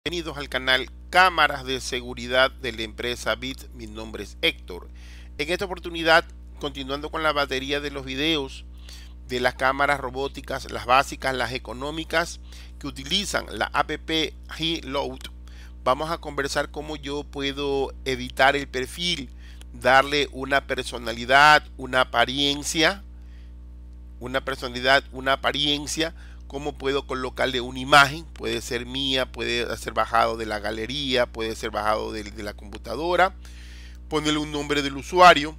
Bienvenidos al canal Cámaras de Seguridad de la empresa BIT. Mi nombre es Héctor. En esta oportunidad, continuando con la batería de los videos de las cámaras robóticas, las básicas, las económicas que utilizan la app HeLoad, vamos a conversar cómo yo puedo editar el perfil, darle una personalidad, una apariencia, cómo puedo colocarle una imagen. Puede ser mía, puede ser bajado de la galería, puede ser bajado de la computadora, ponerle un nombre del usuario,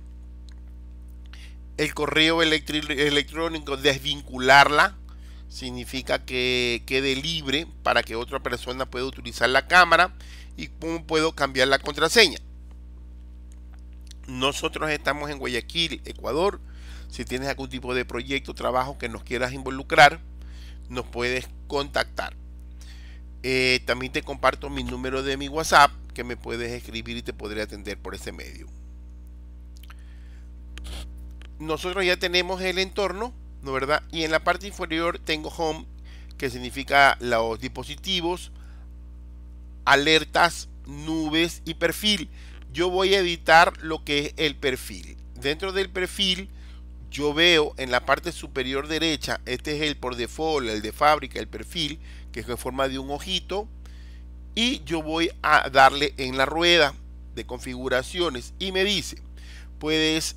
el correo electrónico, desvincularla, significa que quede libre para que otra persona pueda utilizar la cámara, y cómo puedo cambiar la contraseña. Nosotros estamos en Guayaquil, Ecuador. Si tienes algún tipo de proyecto, trabajo que nos quieras involucrar, nos puedes contactar. También te comparto mi número de mi WhatsApp, que me puedes escribir y te podré atender por ese medio. Nosotros ya tenemos el entorno, ¿no verdad? Y en la parte inferior tengo Home, que significa los dispositivos, alertas, nubes y perfil. Yo voy a editar lo que es el perfil. Dentro del perfil, yo veo en la parte superior derecha, este es el por default, el de fábrica, el perfil, que es en forma de un ojito, y yo voy a darle en la rueda de configuraciones y me dice, puedes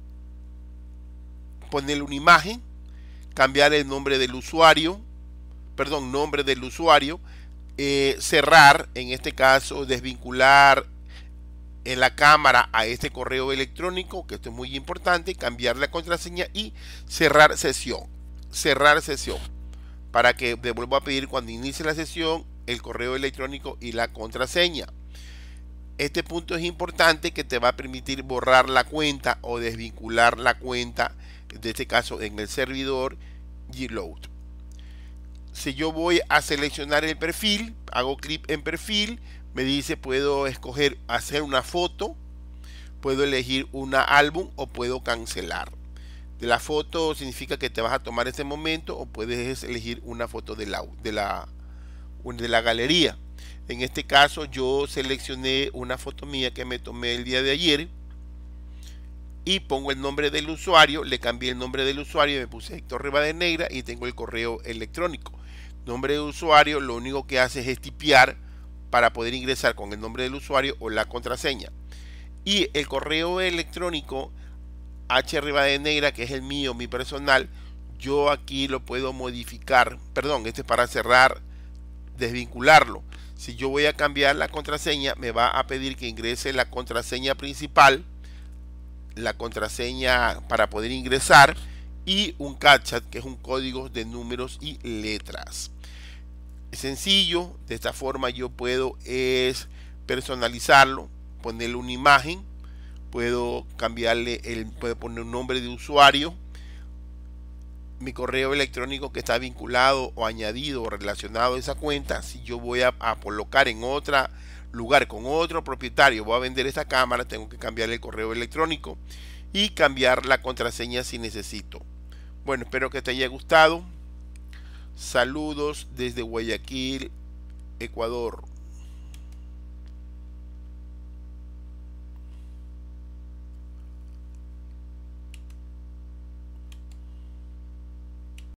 ponerle una imagen, cambiar el nombre del usuario, cerrar, en este caso desvincular en la cámara a este correo electrónico, que esto es muy importante, cambiar la contraseña y cerrar sesión. Para que te vuelva a pedir cuando inicie la sesión el correo electrónico y la contraseña. Este punto es importante, que te va a permitir borrar la cuenta o desvincular la cuenta, de este caso en el servidor HeLoad. Si yo voy a seleccionar el perfil, hago clic en perfil, me dice puedo escoger hacer una foto, puedo elegir una álbum o puedo cancelar. De la foto significa que te vas a tomar ese momento, o puedes elegir una foto de la galería. En este caso yo seleccioné una foto mía que me tomé el día de ayer y pongo el nombre del usuario, le cambié el nombre del usuario y me puse Héctor Rivadeneira y tengo el correo electrónico. Nombre de usuario, lo único que hace es tipear para poder ingresar con el nombre del usuario o la contraseña. Y el correo electrónico Rivadeneira, que es el mío, mi personal, yo aquí lo puedo modificar. Perdón, este es para cerrar, desvincularlo. Si yo voy a cambiar la contraseña, me va a pedir que ingrese la contraseña principal, la contraseña para poder ingresar, y un captcha, que es un código de números y letras. Es sencillo. De esta forma yo puedo personalizarlo, ponerle una imagen, puedo cambiarle puedo poner un nombre de usuario, mi correo electrónico que está vinculado o añadido o relacionado a esa cuenta. Si yo voy a colocar en otro lugar con otro propietario, voy a vender esta cámara, tengo que cambiar el correo electrónico y cambiar la contraseña si necesito. Bueno, espero que te haya gustado. Saludos desde Guayaquil, Ecuador.